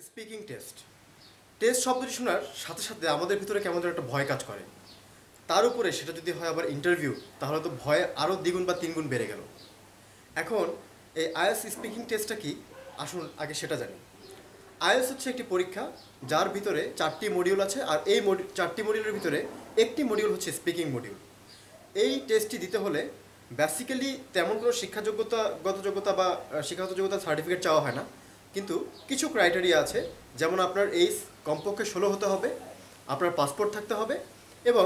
Speaking test test শব্দটি শোনার সাথে সাথে আমাদের ভিতরে কেমন যেন একটা ভয় কাজ করে। তার উপরে সেটা যদি হয় আবার ইন্টারভিউ, তাহলে তো ভয় আরও দ্বিগুণ বা তিনগুণ বেড়ে গেল। এখন এই আইএলটিএস স্পিকিং টেস্টটা কি, আসুন আগে সেটা জানি। আইএলটিএস হচ্ছে একটি পরীক্ষা যার ভিতরে 4টি মডিউল আছে, আর এই 4টি মডিউলের ভিতরে একটি মডিউল হচ্ছে স্পিকিং মডিউল। এই টেস্টটি দিতে হলে বেসিক্যালি তেমন কোনো শিক্ষাগত যোগ্যতা বা শিক্ষাগত যোগ্যতা সার্টিফিকেট চাওয়া হয় না, কিন্তু কিছু ক্রাইটেরিয়া আছে। যেমন আপনার এইজ কমপক্ষে 16 হতে হবে, আপনার পাসপোর্ট থাকতে হবে, এবং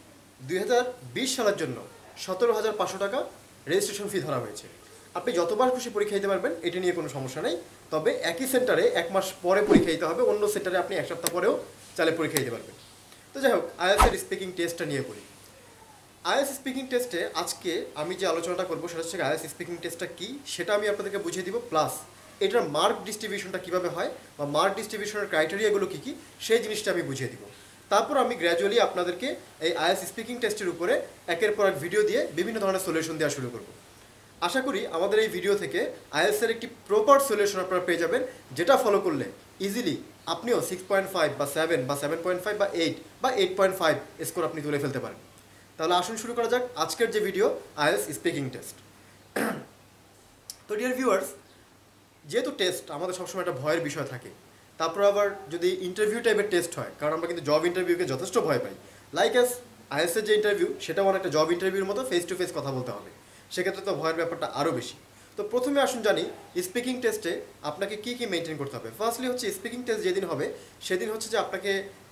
2020 সালের জন্য 17,500 টাকা রেজিস্ট্রেশন ফি ধরা হয়েছে। আপনি যতবার খুশি পরীক্ষা দিতে পারবেন, এটা নিয়ে কোনো সমস্যা নেই। তবে একই সেন্টারে 1 মাস পরে পরীক্ষা দিতে হবে, অন্য সেন্টারে আপনি 1 সপ্তাহ পরেও চাইলে পরীক্ষা দিতে পারবেন। তো যাই হোক, আইএলটিএস স্পিকিং টেস্টটা নিয়ে পড়ি। আইএলটিএস স্পিকিং টেস্টে আজকে আমি যে আলোচনাটা করবো সেটা হচ্ছে আইএলটিএস স্পিকিং টেস্টটা কী সেটা আমি আপনাদেরকে বুঝিয়ে দিব, প্লাস এটার মার্ক ডিস্ট্রিবিউশনটা কীভাবে হয় বা মার্ক ডিস্ট্রিবিউশনের ক্রাইটেরিয়াগুলো কী কী সেই জিনিসটা আমি বুঝিয়ে দিব। তারপর আমি গ্র্যাজুয়ালি আপনাদেরকে এই আইএলটিএস স্পিকিং টেস্টের উপরে একের পর এক ভিডিও দিয়ে বিভিন্ন ধরনের সলিউশন দেওয়া শুরু করব। আশা করি আমাদের এই ভিডিও থেকে আইএলটিএসের একটি প্রপার সলিউশন আপনারা পেয়ে যাবেন, যেটা ফলো করলে ইজিলি আপনিও 6.5 বা 7 বা 7.5 বা 8 বা 8.5 স্কোর আপনি তুলে ফেলতে পারেন। তাহলে আসুন শুরু করা যাক আজকের যে ভিডিও, আইএলটিএস স্পিকিং টেস্ট। তো ডিয়ার ভিউয়ার্স, যেহেতু টেস্ট আমাদের সবসময় একটা ভয়ের বিষয় থাকে, তারপর আবার যদি ইন্টারভিউ টাইপের টেস্ট হয়, কারণ আমরা কিন্তু জব ইন্টারভিউকে যথেষ্ট ভয় পাই। লাইক অ্যাজ আইএলটিএসের যে ইন্টারভিউ, সেটাও অনেকটা জব ইন্টারভিউর মতো ফেস টু ফেস কথা বলতে হবে, সেক্ষেত্রে তো ভয়ের ব্যাপারটা আরও বেশি। তো প্রথমে আসুন জানি স্পিকিং টেস্টে আপনাকে কী কী মেনটেন করতে হবে। ফার্স্টলি হচ্ছে স্পিকিং টেস্ট যেদিন হবে সেদিন হচ্ছে যে আপনাকে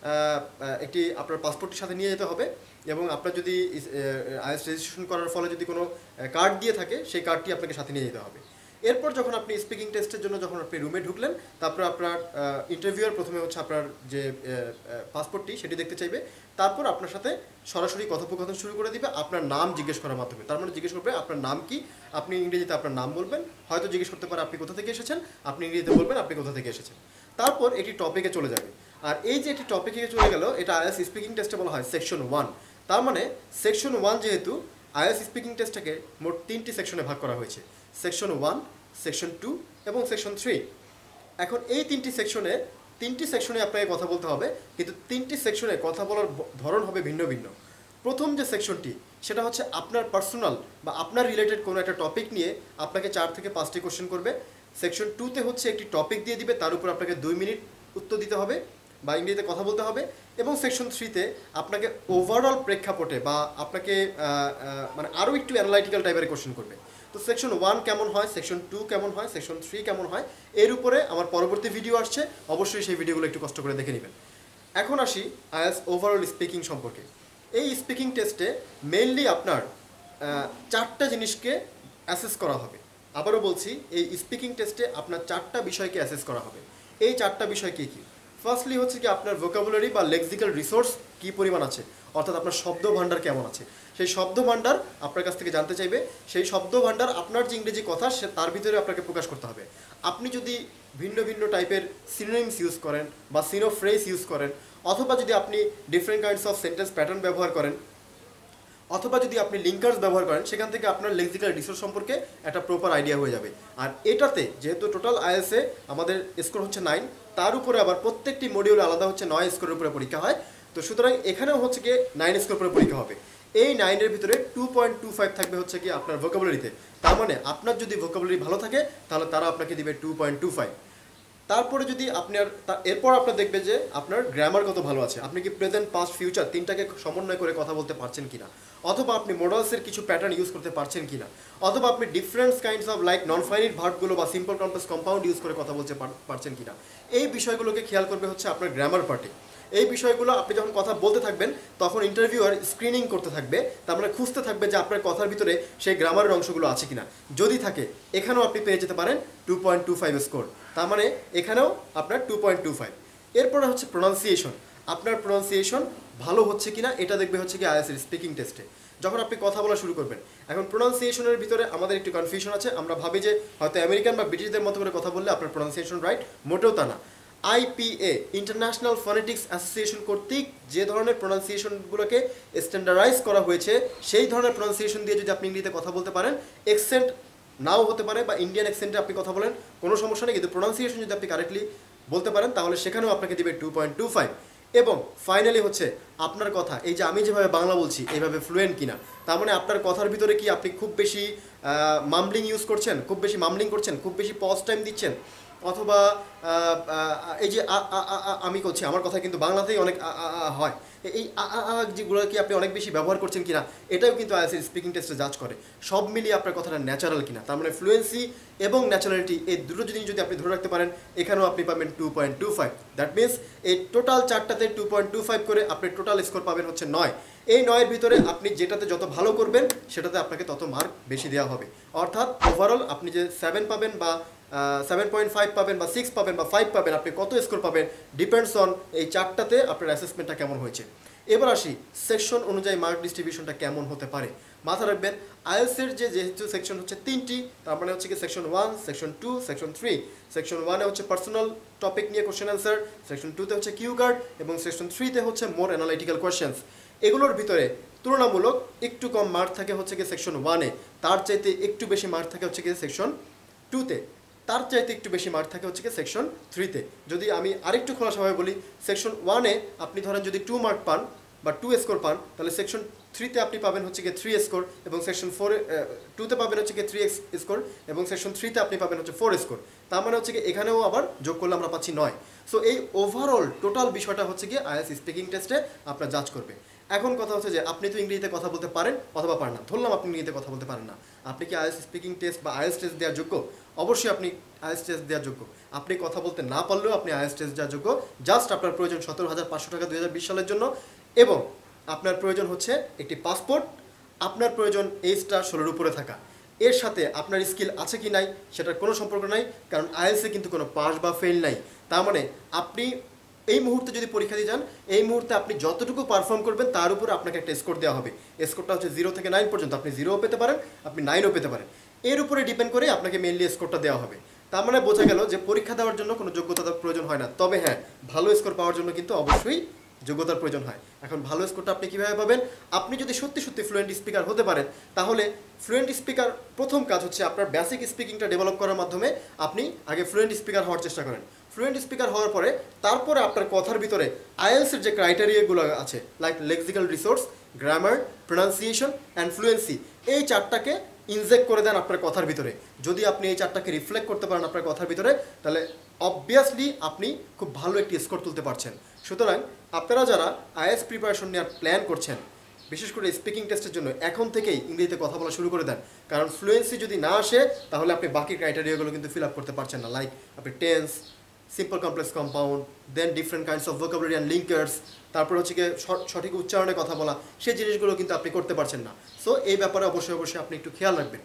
একটি আপনার পাসপোর্টের সাথে নিয়ে যেতে হবে, এবং আপনার যদি আইএলটিএস রেজিস্ট্রেশন করার ফলে যদি কোনো কার্ড দিয়ে থাকে, সেই কার্ডটি আপনাকে সাথে নিয়ে যেতে হবে। এরপর যখন আপনি স্পিকিং টেস্টের জন্য যখন আপনি রুমে ঢুকলেন, তারপর আপনার ইন্টারভিউয়ার প্রথমে হচ্ছে আপনার যে পাসপোর্টটি সেটি দেখতে চাইবে, তারপর আপনার সাথে সরাসরি কথোপকথন শুরু করে দিবে আপনার নাম জিজ্ঞেস করার মাধ্যমে। তার মানে জিজ্ঞেস করবে আপনার নাম কি, আপনি ইংরেজিতে আপনার নাম বলবেন, হয়তো জিজ্ঞেস করতে পারে আপনি কোথা থেকে এসেছেন, আপনি ইংরেজিতে বলবেন আপনি কোথা থেকে এসেছেন। তারপর এটি টপিকে চলে যাবে, আর এই যে এটি টপিকে চলে গেল, এটা আইএলটিএস স্পিকিং টেস্টে বলা হয় সেকশন 1। তার মানে সেকশন 1 যেহেতু আইএলটিএস স্পিকিং টেস্টটাকে মোট 3টি সেকশনে ভাগ করা হয়েছে, সেকশন 1, সেকশন 2 এবং সেকশন 3। এখন এই 3টি সেকশনে আপনাকে কথা বলতে হবে, কিন্তু 3টি সেকশনে কথা বলার ধরন হবে ভিন্ন ভিন্ন। প্রথম যে সেকশনটি সেটা হচ্ছে আপনার পার্সোনাল বা আপনার রিলেটেড কোনো একটা টপিক নিয়ে আপনাকে 4 থেকে 5টি কোশ্চেন করবে। সেকশন 2তে হচ্ছে একটি টপিক দিয়ে দিবে, তার উপর আপনাকে 2 মিনিট উত্তর দিতে হবে বা ইংরেজিতে কথা বলতে হবে। এবং সেকশন 3তে আপনাকে ওভারঅল প্রেক্ষাপটে বা আপনাকে মানে আরও একটু অ্যানালাইটিক্যাল টাইপের কোশ্চেন করবে। তো সেকশন 1 কেমন হয়, সেকশন 2 কেমন হয়, সেকশন 3 কেমন হয়, এর উপরে আমার পরবর্তী ভিডিও আসছে, অবশ্যই সেই ভিডিওগুলো একটু কষ্ট করে দেখে নেবেন। এখন আসি আইএলটিএস ওভারঅল স্পিকিং সম্পর্কে। এই স্পিকিং টেস্টে মেইনলি আপনার 4টা জিনিসকে অ্যাসেস করা হবে। আবারও বলছি, এই স্পিকিং টেস্টে আপনার 4টা বিষয়কে অ্যাসেস করা হবে। এই 4টা বিষয় কী কী? ফার্স্টলি হচ্ছে কি আপনার ভোকাবুলারি বা লেক্সিক্যাল রিসোর্স কী পরিমাণ আছে, অর্থাৎ আপনার শব্দ ভাণ্ডার কেমন আছে, সেই শব্দ ভাণ্ডার আপনার কাছ থেকে জানতে চাইবে। সেই শব্দ ভাণ্ডার আপনার যে ইংরেজি কথা সে তার ভিতরে আপনাকে প্রকাশ করতে হবে। আপনি যদি ভিন্ন ভিন্ন টাইপের সিনোনিমস ইউজ করেন বা সিনোফ্রেজ ইউজ করেন, অথবা যদি আপনি different kinds of sentence pattern ব্যবহার করেন, অথবা যদি আপনি লিঙ্কার্স ব্যবহার করেন, সেখান থেকে আপনার লেক্সিক্যাল রিসোর্স সম্পর্কে একটা প্রপার আইডিয়া হয়ে যাবে। আর এটাতে যেহেতু টোটাল আইএলটিএসে আমাদের স্কোর হচ্ছে 9, তার উপরে আবার প্রত্যেকটি মডিউল আলাদা হচ্ছে 9 স্কোরের উপরে পরীক্ষা হয়। তো সুতরাং এখানেও হচ্ছে গিয়ে 9 স্কোর উপরে পরীক্ষা হবে। এই 9-এর ভিতরে 2.25 থাকবে হচ্ছে কি আপনার ভোকাবুলারিতে। তার মানে আপনার যদি ভোকাবুলারি ভালো থাকে তাহলে তারা আপনাকে দিবে 2.25। তারপরে যদি আপনার এরপর আপনার দেখবে যে আপনার গ্রামার কত ভালো আছে, আপনি কি প্রেজেন্ট, পাস্ট, ফিউচার তিনটাকে সমন্বয় করে কথা বলতে পারছেন কিনা, অথবা আপনি মডেলসের কিছু প্যাটার্ন ইউজ করতে পারছেন কিনা, অথবা আপনি different kinds of like non finite ভার্বগুলো বা সিম্পল কমপ্লেক্স কম্পাউন্ড ইউজ করে কথা বলতে পারছেন কিনা। এই বিষয়গুলোকে খেয়াল করবে হচ্ছে আপনার গ্রামার পার্টে। এই বিষয়গুলো আপনি যখন কথা বলতে থাকবেন তখন ইন্টারভিউয়ার স্ক্রিনিং করতে থাকবে, তার মানে খুঁজতে থাকবে যে আপনার কথার ভিতরে সেই গ্রামারের অংশগুলো আছে কিনা। যদি থাকে এখানেও আপনি পেয়ে যেতে পারেন 2.25 স্কোর, তার মানে এখানেও আপনার 2.25। এরপরে হচ্ছে প্রোনাউন্সিয়েশন, আপনার প্রোনাউন্সিয়েশন ভালো হচ্ছে কিনা এটা দেখবে হচ্ছে কি আইএলটিএস স্পিকিং টেস্টে যখন আপনি কথা বলা শুরু করবেন। এখন প্রোনাউন্সিয়েশনের ভিতরে আমাদের একটু কনফিউশন আছে, আমরা ভাবি যে হয়তো আমেরিকান বা ব্রিটিশদের মতো করে কথা বললে আপনার প্রোনাউন্সিয়েশন রাইট, মোটেও তা না। আইপিএ ইন্টারন্যাশনাল ফনেটিক্স অ্যাসোসিয়েশন কর্তৃক যে ধরনের প্রোনাউন্সিয়েশনগুলোকে স্ট্যান্ডার্ডাইজ করা হয়েছে, সেই ধরনের প্রোনাউন্সিয়েশন দিয়ে যদি আপনি ইংরেজিতে কথা বলতে পারেন, এক্সেন্ট নাও হতে পারে বা ইন্ডিয়ান অ্যাকসেন্টে আপনি কথা বলেন, কোনো সমস্যা নেই, কিন্তু প্রোনাউন্সিয়েশন যদি আপনি কারেক্টলি বলতে পারেন, তাহলে সেখানেও আপনাকে দিবে 2.25। এবং ফাইনালি হচ্ছে আপনার কথা, এই যে আমি যেভাবে বাংলা বলছি এইভাবে ফ্লুয়েন্ট কিনা, তার মানে আপনার কথার ভিতরে কি আপনি খুব বেশি মামলিং ইউজ করছেন, খুব বেশি মামলিং করছেন, খুব বেশি পজ টাইম দিচ্ছেন, অথবা এই যে আমি করছি, আমার কথা কিন্তু বাংলাতেই অনেক হয়, এই যেগুলো কি আপনি অনেক বেশি ব্যবহার করছেন কিনা, এটাও কিন্তু আইএলটিএস স্পিকিং টেস্টে জাজ করে। সব মিলিয়ে আপনার কথাটা ন্যাচারাল কিনা, তার মানে ফ্লুয়েন্সি এবং ন্যাচারালিটি এই দুটো জিনিস যদি আপনি ধরে রাখতে পারেন, এখানেও আপনি পাবেন 2.25। দ্যাট মিনস এই টোটাল চারটাতে 2.25 করে আপনি টোটাল স্কোর পাবেন হচ্ছে 9। এই 9-এর ভিতরে আপনি যেটাতে যত ভালো করবেন সেটাতে আপনাকে তত মার্ক বেশি দেওয়া হবে। অর্থাৎ ওভারঅল আপনি যে 7 পাবেন বা 7.5 পাবেন বা 6 পাবেন বা 5 পাবেন, আপনি কত স্কোর পাবেন ডিপেন্ডস অন এই চারটাতে আপনার অ্যাসেসমেন্টটা কেমন হয়েছে। এবার আসি সেকশন অনুযায়ী মার্ক ডিস্ট্রিবিউশনটা কেমন হতে পারে। মাথা রাখবেন আইএলটিএসের যেহেতু সেকশন হচ্ছে 3টি, তার মানে হচ্ছে কি সেকশন 1, সেকশন 2, সেকশন 3। সেকশন 1-এ হচ্ছে পার্সোনাল টপিক নিয়ে কোশ্চেন অ্যান্সার, সেকশন 2-তে হচ্ছে কিউ কার্ড, এবং সেকশন 3-তে হচ্ছে মোর অ্যানালাইটিক্যাল কোয়েশ্চেন্স। এগুলোর ভিতরে তুলনামূলক একটু কম মার্ক থাকে হচ্ছে কি সেকশন 1-এ, তার চাইতে একটু বেশি মার্ক থাকে হচ্ছে কি সেকশন 2-তে, তার চাইতে একটু বেশি মার্ক থাকে হচ্ছে কি সেকশন 3-তে। যদি আমি আরেকটু খোলাসাভাবে বলি, সেকশন 1-এ আপনি ধরেন যদি 2 মার্ক পান বা 2 স্কোর পান, তাহলে সেকশন 3-তে আপনি পাবেন হচ্ছে কি 3 স্কোর, এবং সেকশন 2-তে পাবেন হচ্ছে কি 3 স্কোর, এবং সেকশন 3-তে আপনি পাবেন হচ্ছে 4 স্কোর। তার মানে হচ্ছে কি এখানেও আবার যোগ করলে আমরা পাচ্ছি 9। সো এই ওভারঅল টোটাল বিষয়টা হচ্ছে কি আইএলটিএস স্পিকিং টেস্টে আপনার জাজ করবে। এখন কথা হচ্ছে যে আপনি তো ইংরেজিতে কথা বলতে পারেন অথবা পারেন না, ধরলাম আপনি ইংরেজিতে কথা বলতে পারেন না, আপনি কি আইএলটিএস স্পিকিং টেস্ট বা আইএলটিএস টেস্ট দেওয়ার যোগ্য? অবশ্যই আপনি আইএলটিএস টেস্ট দেওয়ার যোগ্য। আপনি কথা বলতে না পারলেও আপনি আইএলটিএস টেস্ট দেওয়ার যোগ্য। জাস্ট আপনার প্রয়োজন 17,500 টাকা 2020 সালের জন্য, এবং আপনার প্রয়োজন হচ্ছে একটি পাসপোর্ট, আপনার প্রয়োজন এইজটা 16-এর উপরে থাকা। এর সাথে আপনার স্কিল আছে কি নাই সেটার কোনো সম্পর্ক নাই, কারণ আইএলটিএসে কিন্তু কোনো পাস বা ফেল নাই। তার মানে আপনি এই মুহূর্তে যদি পরীক্ষা দিয়ে যান, এই মুহূর্তে আপনি যতটুকু পারফর্ম করবেন তার উপরে আপনাকে একটা স্কোর দেওয়া হবে। স্কোরটা হচ্ছে 0 থেকে 9 পর্যন্ত, আপনি 0ও পেতে পারেন, আপনি 9ও পেতে পারেন। এর উপরে ডিপেন্ড করে আপনাকে মেনলি স্কোরটা দেওয়া হবে। তার মানে বোঝা গেল যে পরীক্ষা দেওয়ার জন্য কোনো যোগ্যতার প্রয়োজন হয় না, তবে হ্যাঁ ভালো স্কোর পাওয়ার জন্য কিন্তু অবশ্যই যোগ্যতার প্রয়োজন হয়। এখন ভালো স্কোরটা আপনি কীভাবে পাবেন? আপনি যদি সত্যি সত্যি ফ্লুয়েন্ট স্পিকার হতে পারেন, তাহলে ফ্লুয়েন্ট স্পিকার প্রথম কাজ হচ্ছে আপনার বেসিক স্পিকিংটা ডেভেলপ করার মাধ্যমে আপনি আগে ফ্লুয়েন্ট স্পিকার হওয়ার চেষ্টা করেন। ফ্লুয়েন্ট স্পিকার হওয়ার পরে তারপরে আপনার কথার ভিতরে আইএলটিএসের যে ক্রাইটেরিয়াগুলো আছে, like lexical resource, grammar, pronunciation and fluency, এই চারটাকে ইনজেক্ট করে দেন আপনার কথার ভিতরে। যদি আপনি এই চারটাকে রিফ্লেক্ট করতে পারেন আপনার কথার ভিতরে, তাহলে অবভিয়াসলি আপনি খুব ভালো একটি স্কোর তুলতে পারছেন। সুতরাং আপনারা যারা আইএলটিএস প্রিপারেশন নেওয়ার প্ল্যান করছেন, বিশেষ করে স্পিকিং টেস্টের জন্য এখন থেকেই ইংরেজিতে কথা বলা শুরু করে দেন, কারণ ফ্লুয়েন্সি যদি না আসে তাহলে আপনি বাকি ক্রাইটেরিয়াগুলো কিন্তু ফিল আপ করতে পারছেন না, লাইক আপনি tense, simple complex compound, then different kinds of vocabulary and linkers, তারপর হচ্ছে গিয়ে সঠিক উচ্চারণে কথা বলা, সেই জিনিসগুলো কিন্তু আপনি করতে পারছেন না। সো এই ব্যাপারে অবশ্যই অবশ্যই আপনি একটু খেয়াল রাখবেন।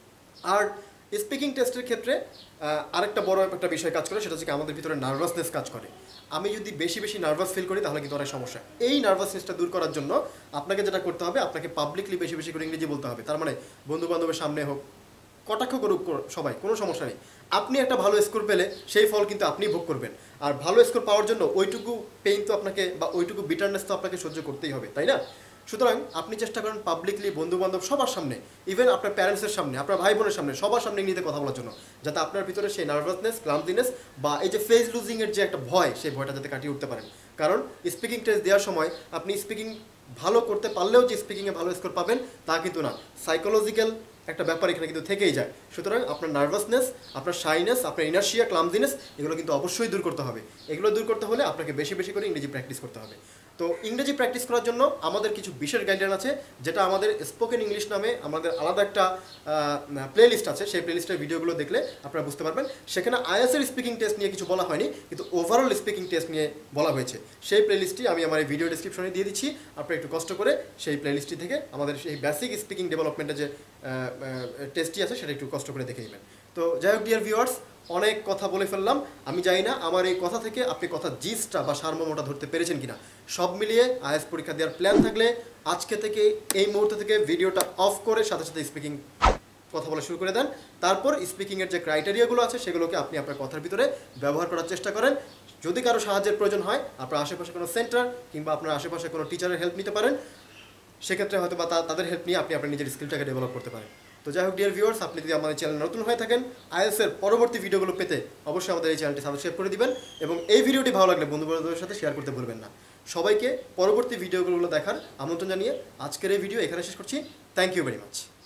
আর স্পিকিং টেস্টের ক্ষেত্রে আরেকটা বড় একটা বিষয় কাজ করে, সেটা হচ্ছে আমাদের ভিতরে নার্ভাসনেস কাজ করে। আমি যদি বেশি বেশি নার্ভাস ফিল করি তাহলে কিন্তু অনেক সমস্যা। এই নার্ভাসনেসটা দূর করার জন্য আপনাকে যেটা করতে হবে, আপনাকে পাবলিকলি বেশি বেশি করে ইংরেজি বলতে হবে। তার মানে বন্ধু বান্ধবের সামনে হোক, কটাক্ষ করুক সবাই, কোনো সমস্যা নেই। আপনি একটা ভালো স্কোর পেলে সেই ফল কিন্তু আপনিই ভোগ করবেন। আর ভালো স্কোর পাওয়ার জন্য ওইটুকু পেইন তো আপনাকে বা ওইটুকু বিটারনেস তো আপনাকে সহ্য করতেই হবে, তাই না? সুতরাং আপনি চেষ্টা করেন পাবলিকলি বন্ধুবান্ধব সবার সামনে, ইভেন আপনার প্যারেন্টসের সামনে, আপনার ভাই বোনের সামনে, সবার সামনে ইংরেজিতে কথা বলার জন্য, যাতে আপনার ভিতরে সেই নার্ভাসনেস, ক্লামজিনেস বা এই যে ফেস লুজিংয়ের যে একটা ভয়, সেই ভয়টা যাতে কাটিয়ে উঠতে পারেন। কারণ স্পিকিং টেস্ট দেওয়ার সময় আপনি স্পিকিং ভালো করতে পারলেও যে স্পিকিংয়ে ভালো স্কোর পাবেন তা কিন্তু না, সাইকোলজিক্যাল একটা ব্যাপার এখানে কিন্তু থেকেই যায়। সুতরাং আপনার নার্ভাসনেস, আপনার শাইনেস, আপনার ইনার্শিয়া, ক্লামজিনেস, এগুলো কিন্তু অবশ্যই দূর করতে হবে। এগুলো দূর করতে হলে আপনাকে বেশি বেশি করে ইংরেজি প্র্যাকটিস করতে হবে। তো ইংরেজি প্র্যাকটিস করার জন্য আমাদের কিছু বিশেষ গাইডলাইন আছে, যেটা আমাদের স্পোকেন ইংলিশ নামে আমাদের আলাদা একটা প্লেলিস্ট আছে। সেই প্লেলিস্টের ভিডিওগুলো দেখলে আপনারা বুঝতে পারবেন। সেখানে আইএলটিএস স্পিকিং টেস্ট নিয়ে কিছু বলা হয়নি, কিন্তু ওভারঅল স্পিকিং টেস্ট নিয়ে বলা হয়েছে। সেই প্লেলিস্টটি আমি আমার এই ভিডিও ডিসক্রিপশনে দিয়ে দিচ্ছি। আপনারা একটু কষ্ট করে সেই প্লেলিস্টটি থেকে আমাদের সেই বেসিক স্পিকিং ডেভেলপমেন্টের যে টেস্টটি আছে সেটা একটু কষ্ট করে দেখে নেবেন। তো যাই হোক ডিয়ার ভিউয়ার্স, অনেক কথা বলে ফেললাম। আমি জানি না আমার এই কথা থেকে আপনি কথা জিসটা বা সারমর্মটা ধরতে পেরেছেন কিনা। সব মিলিয়ে আইএলটিএস পরীক্ষা দেওয়ার প্ল্যান থাকলে আজকে থেকে, এই মুহূর্ত থেকে ভিডিওটা অফ করে সাথে সাথে স্পিকিং কথা বলা শুরু করে দেন। তারপর স্পিকিংয়ের যে ক্রাইটেরিয়াগুলো আছে সেগুলোকে আপনি আপনার কথার ভিতরে ব্যবহার করার চেষ্টা করেন। যদি কারো সাহায্যের প্রয়োজন হয়, আপনার আশেপাশে কোনো সেন্টার কিংবা আপনার আশেপাশে কোনো টিচারের হেল্প নিতে পারেন। সেক্ষেত্রে হয়তো বা তাদের হেল্প নিয়ে আপনি আপনার নিজের স্কিলটাকে ডেভেলপ করতে পারেন। তো তো যাই হোক ডিয়ার ভিউয়ার্স, আপনি যদি আমাদের চ্যানেল নতুন হয়ে থাকেন, আইএলটিএস এর পরবর্তী ভিডিওগুলো পেতে অবশ্যই আমাদের এই চ্যানেলটি সাবস্ক্রাইব করে দিবেন এবং এই ভিডিওটি ভালো লাগলে বন্ধু-বান্ধবদের সাথে শেয়ার করতে ভুলবেন না। সবাইকে পরবর্তী ভিডিওগুলো দেখার আমন্ত্রণ জানিয়ে আজকের এই ভিডিও এখানে শেষ করছি। Thank you very much.